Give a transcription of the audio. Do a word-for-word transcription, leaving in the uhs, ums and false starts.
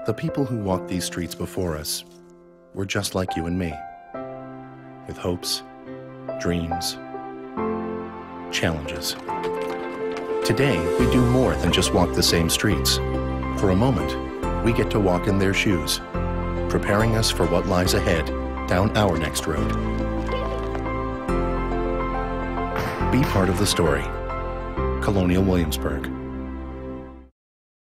The people who walked these streets before us were just like you and me, with hopes, dreams, challenges. Today, we do more than just walk the same streets. For a moment, we get to walk in their shoes, preparing us for what lies ahead down our next road. Be part of the story. Colonial Williamsburg.